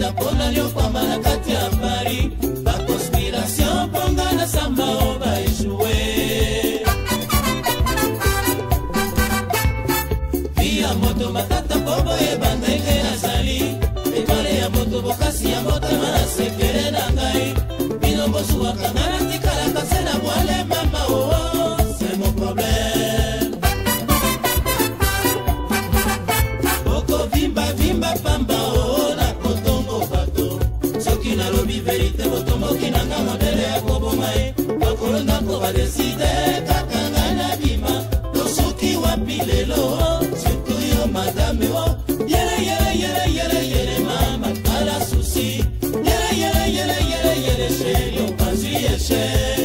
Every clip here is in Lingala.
bakita pona lyokwama na kati ya Paris. Ba conspiration ponga na samba o ba échoué. Via moto matata bobo e bandenge na zali. Etwale ya moto bokasi ya motema na sekere na ngai. Bino bosuwa kangana tikala kase na bwale mama oh, c'est mon problème. Boko vimba vimba pamba oh, na kotongo bato. Soki na lobi verite botomboki na nga modele ya kobomae. Bakolonda ko badeside kakanga na bima. Tosuki wapi lelo surtout yo madame oh. Yere yere yere yere yere mama kala susi. Yere yere yere yere yere chéri on passe yeshe.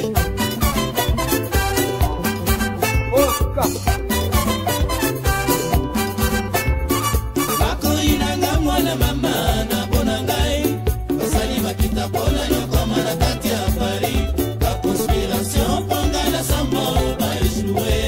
Bako inanga mwana mama na bonangai. Basali makita bona nyokoma na kati ya Paris. Ba conspiration ponga na samba ba échoué.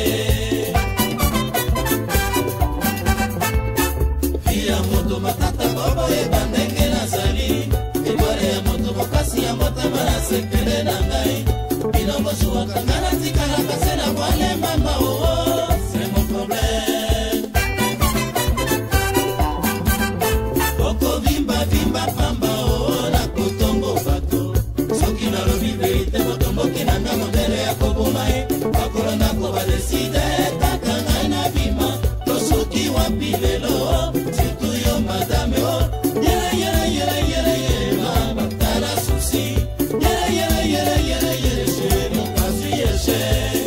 Via moto matata bobo e bandenge na zali. Etwale ya moto bokasi ya motema na sekele na ngai. Bino bosuwa kangana tikala kase na bwale mama oh, c'est mon problème. Boko vimba vimba pamba oh, na kotongo bato. Soki na lobi verite botomboki na nga modele ya kobomae. Bakolonda ko badeside kakanga na bima. Tosuki wapi lelo surtout yo madame oh. Yere yere yere yere yere mama tala susi. Yere yere yere yere yere chéri on passe yeshe.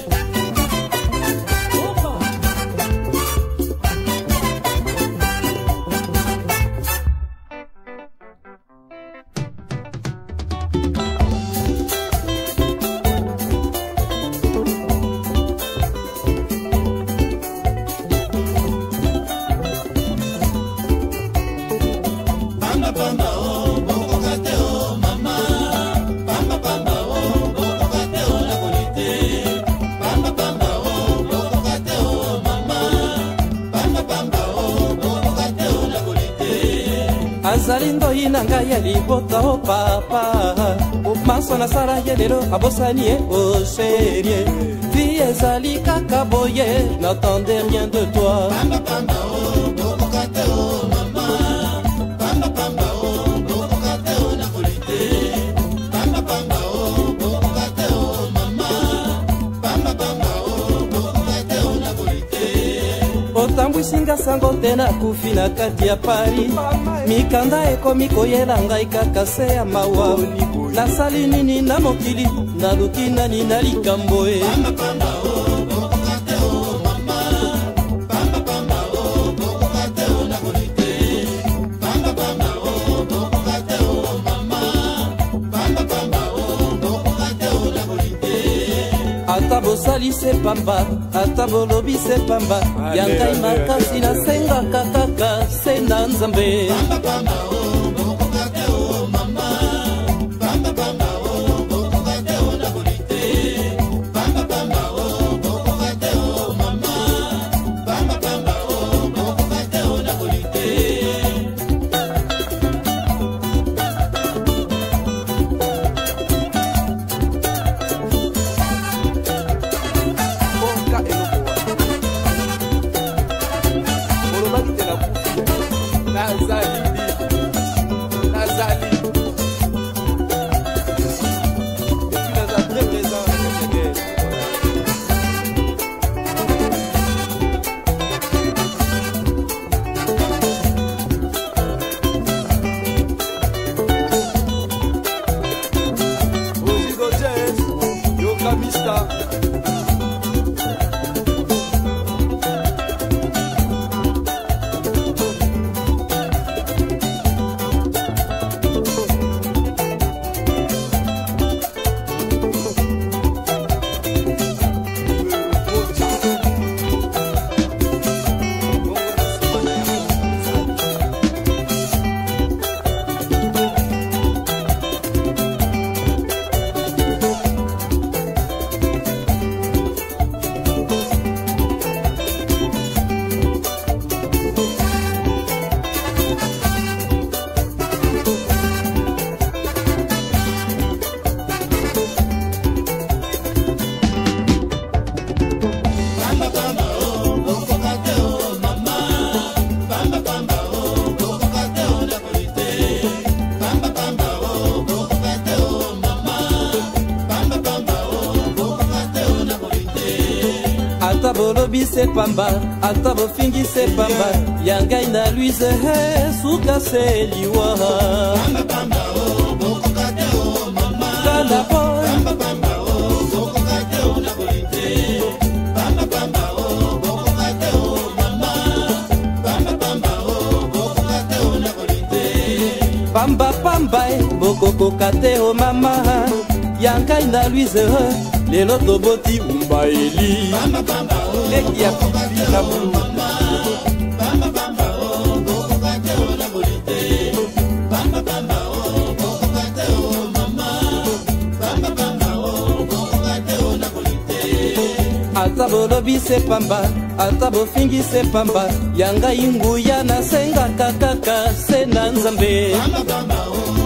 Pamba pamba oh, boko kate oh mama. Pamba pamba oh, boko kate oh la bonite. Pamba pamba oh, boko kate oh mama. Pamba pamba oh, boko kate oh la bonite. azali ndoi na ngai ya libota o papa maso na sala ye lelo abosani ye o serie vie ezali kaka boye n'attendais rien de toi. Pamba pamba oh, boko kate oh mama. Pamba pamba oh, boko kate oh la bonite. Pamba pamba oh, boko kate oh mama. Pamba pamba oh, boko kate oh la bonite. otambwisinga sango te nakufi na kati ya Paris. Mikanda ekomi koyela ngai kaka se ya mawa. Nasali nini na mokili naluki nani na likambo e. Pamba pamba oh, boko kate oh mama. Pamba pamba oh, boko kate oh la bonite. Pamba pamba oh, boko kate oh mama. Pamba pamba oh, boko kate oh la bonite. ata bosali se pamba ata bolobi se pamba ya ngai makasi nasengaka kaka se na Nzambe. Pamba pamba oh, boko kate oh mama. Pamba pamba oh, boko kate oh la bonite. Pamba pamba oh, boko kate oh mama. Pamba pamba oh, boko kate oh la bonite. ata bolobi se pamba ata bofingi se pamba ya ngai na luise suka se liwa kala po pamba pamba bokokoka te o mama ya ngai na luise lelo toboti umbaeli eki ya pipi na bulu ata bolobi se pamba ata bofingi se pamba ya ngai nguya nasengaka kaka se na nzambe